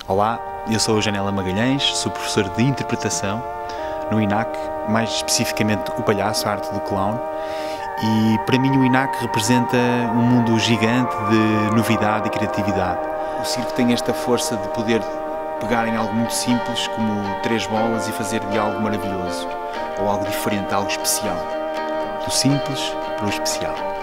Olá, eu sou o Janela Magalhães, sou professor de interpretação no INAC, mais especificamente o palhaço, a arte do clown, e para mim o INAC representa um mundo gigante de novidade e criatividade. O circo tem esta força de poder pegar em algo muito simples, como 3 bolas, e fazer de algo maravilhoso, ou algo diferente, algo especial. Do simples para o especial.